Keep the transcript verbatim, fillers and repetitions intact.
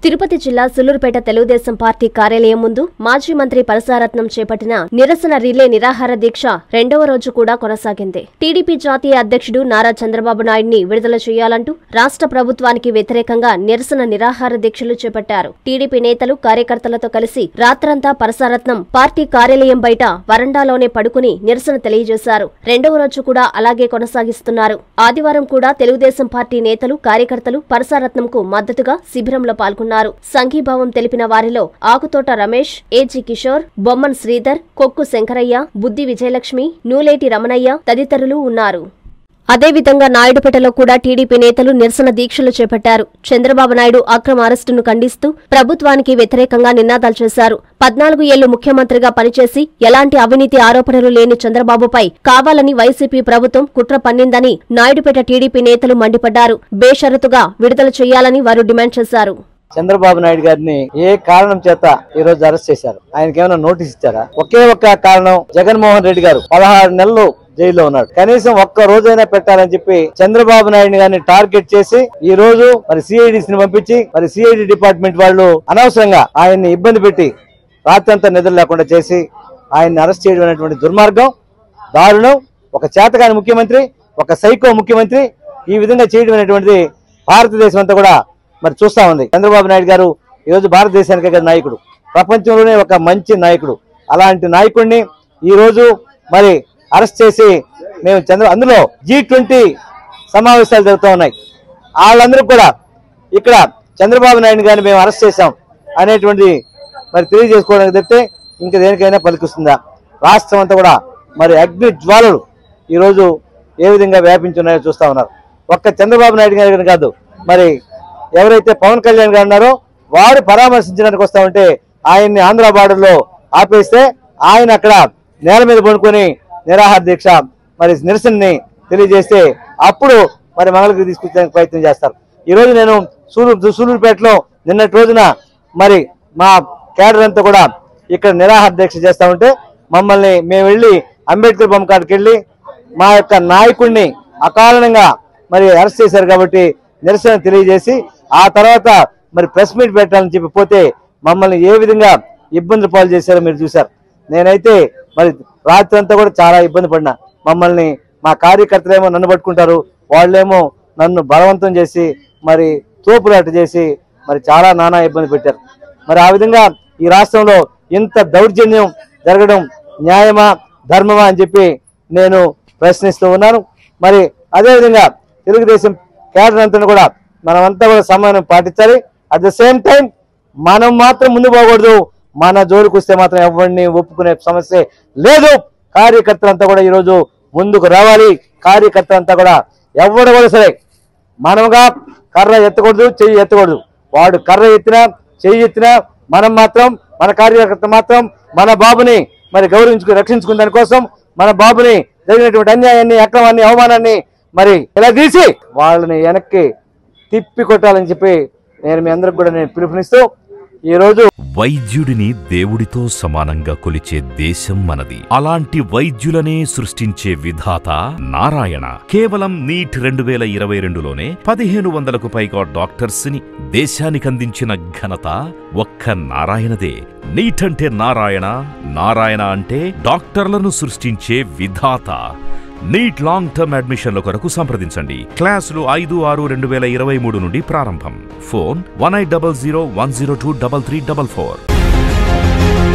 తిరుపతి జిల్లా సులూరుపేట తెలుగుదేశం పార్టీ కార్యాలయం ముందు మాజీ మంత్రి పరసారత్నం చేపట్టిన నిరసన రిలే నిరాహార దీక్ష రెండవ రోజు కూడా కొనసాగింది. టీడీపీ జాతీయ అధ్యక్షుడు నారా చంద్రబాబు నాయుడిని విడుదల చేయాలంటూ రాష్ట్ర ప్రభుత్వానికి వ్యతిరేకంగా నిరసన నిరాహార దీక్షలు చేపట్టారు. టీడీపీ నేతలు కార్యకర్తలతో కలిసి రాత్రంతా పరసారత్నం పార్టీ కార్యాలయం బయట వరండాలోనే పడుకుని నిరసన తెలియజేశారు. రెండవ రోజు కూడా అలాగే కొనసాగిస్తున్నారు. ఆదివారం కూడా తెలుగుదేశం పార్టీ నేతలు కార్యకర్తలు పరసారత్నంకు మద్దతుగా శిబిరంలో పాల్గొన్నారు. సంఘీభావం తెలిపిన వారిలో ఆకుతోట రమేష్, ఏజీ కిషోర్, బొమ్మన్ శ్రీధర్, కొక్కు శంకరయ్య, బుద్ది విజయలక్ష్మి, నూలేటి రమణయ్య తదితరులు ఉన్నారు. అదేవిధంగా నాయుడుపేటలో కూడా టీడీపీ నేతలు నిరసన దీక్షలు చేపట్టారు. చంద్రబాబు నాయుడు అక్రమ అరెస్టును ఖండిస్తూ ప్రభుత్వానికి వ్యతిరేకంగా నినాదాలు చేశారు. పద్నాలుగు ఏళ్లు ముఖ్యమంత్రిగా పనిచేసి ఎలాంటి అవినీతి ఆరోపణలు లేని చంద్రబాబుపై కావాలని వైసీపీ ప్రభుత్వం కుట్ర పన్నిందని నాయుడుపేట టీడీపీ నేతలు మండిపడ్డారు. బేషరతుగా విడుదల చేయాలని వారు డిమాండ్ చేశారు. చంద్రబాబు నాయుడు గారిని ఏ కారణం చేత ఈ రోజు అరెస్ట్ చేశారు? ఆయనకి ఏమైనా నోటీస్ ఇచ్చారా? ఒకే ఒక్క కారణం, జగన్మోహన్ రెడ్డి గారు పదహారు నెలలు జైల్లో ఉన్నాడు. కనీసం ఒక్క రోజైనా పెట్టాలని చెప్పి చంద్రబాబు నాయుడు గారిని టార్గెట్ చేసి ఈ రోజు మరి సిఐడిని పంపించి మరి సిఐడి డిపార్ట్మెంట్ వాళ్ళు అనవసరంగా ఆయన్ని ఇబ్బంది పెట్టి రాత్రంతా నిద్ర లేకుండా చేసి ఆయన్ని అరెస్ట్ చేయడం అనేటువంటి దుర్మార్గం, దారుణం. ఒక చేతకాని ముఖ్యమంత్రి, ఒక సైకో ముఖ్యమంత్రి ఈ విధంగా చేయడం అనేటువంటిది భారతదేశం అంతా కూడా మరి చూస్తా ఉంది. చంద్రబాబు నాయుడు గారు ఈ రోజు భారతదేశానికి కదా నాయకుడు, ప్రపంచంలోనే ఒక మంచి నాయకుడు. అలాంటి నాయకుడిని ఈ రోజు మరి అరెస్ట్ చేసి మేము చంద్ర అందులో జీ ట్వంటీ సమావేశాలు జరుగుతూ ఉన్నాయి. వాళ్ళందరూ కూడా ఇక్కడ చంద్రబాబు నాయుడు గారిని మేము అరెస్ట్ చేశాం అనేటువంటి మరి తెలియజేసుకోవడానికి తప్పితే ఇంకా దేనికైనా పలికిస్తుందా? రాష్ట్రం అంతా కూడా మరి అగ్ని జ్వాలలు ఈరోజు ఏ విధంగా వ్యాపించున్నాయో చూస్తా ఉన్నారు. ఒక్క చంద్రబాబు నాయుడు గారి కాదు, మరి ఎవరైతే పవన్ కళ్యాణ్ గారు ఉన్నారో వారు పరామర్శించడానికి వస్తా ఉంటే ఆయన్ని ఆంధ్ర బార్డర్ లో ఆపేస్తే ఆయన అక్కడ నేల మీద పడుకొని నిరాహార దీక్ష మరి నిరసనని తెలియజేస్తే అప్పుడు మరి మంగళగిరి తీసుకొచ్చడానికి ప్రయత్నం చేస్తారు. ఈ రోజు నేను సూలూరు సూలూరుపేటలో నిన్నటి రోజున మరి మా కేడర్ అంతా కూడా ఇక్కడ నిరాహార దీక్ష చేస్తా ఉంటే మమ్మల్ని మేము వెళ్ళి అంబేద్కర్ బొమ్మ కాడికి వెళ్ళి మా యొక్క నాయకుడిని అకారణంగా మరి అరెస్ట్ చేశారు కాబట్టి నిరసన తెలియజేసి ఆ తర్వాత మరి ప్రెస్ మీట్ పెట్టాలని చెప్పి పోతే మమ్మల్ని ఏ విధంగా ఇబ్బందులు పాలు చేశారో మీరు చూశారు. నేనైతే మరి రాత్రి అంతా కూడా చాలా ఇబ్బంది పడినా. మమ్మల్ని మా కార్యకర్తలేమో నన్ను పట్టుకుంటారు, వాళ్ళేమో నన్ను బలవంతం చేసి మరి తోపులాట చేసి మరి చాలా నానా ఇబ్బంది పెట్టారు. మరి ఆ విధంగా ఈ రాష్ట్రంలో ఇంత దౌర్జన్యం జరగడం న్యాయమా ధర్మమా అని చెప్పి నేను ప్రశ్నిస్తూ ఉన్నాను. మరి అదేవిధంగా తెలుగుదేశం కేడర్ అంతా కూడా మనమంతా కూడా సమానం పాటించాలి. అట్ ద సేమ్ టైం మనం మాత్రం ముందు పోకూడదు. మన జోలికి వస్తే మాత్రం ఎవరిని ఒప్పుకునే సమస్య లేదు. కార్యకర్తలంతా కూడా ఈరోజు ముందుకు రావాలి. కార్యకర్తలంతా కూడా ఎవరు కూడా సరే మనముగా కర్ర ఎత్తకూడదు, చెయ్యి ఎత్తకూడదు. వాడు కర్ర ఎత్తినా చెయ్యి ఎత్తినా మనం మాత్రం మన కార్యకర్త మాత్రం మన బాబుని మరి గౌరవించుకు రక్షించుకునే దానికోసం మన బాబుని జరిగినటువంటి అన్యాయాన్ని, అక్రమాన్ని, అవమానాన్ని మరి ఇలా తీసి వాళ్ళని వెనక్కి తిప్పి కొట్టాలని చెప్పి నేను మీ అందరికి కూడా నేను పిలుపునిస్తూ ఈ రోజు వైద్యుడిని దేవుడితో సమానంగా కొలిచే దేశం మనది. అలాంటి వైద్యులనే సృష్టించే విధాత నారాయణ. కేవలం నీట్ రెండు వేల ఇరవై రెండులోనే పదిహేను వందలకు పైగా డాక్టర్స్ ని దేశానికి అందించిన ఘనత ఒక్క నారాయణదే. నీట్ అంటే నారాయణ, నారాయణ అంటే డాక్టర్లను సృష్టించే విధాత. నీట్ లాంగ్ టర్మ్ అడ్మిషన్ల కొరకు సంప్రదించండి. క్లాసులు ఐదు ఆరు రెండు వేల ఇరవై మూడు నుండి ప్రారంభం. Phone one eight double zero one zero two double three double four.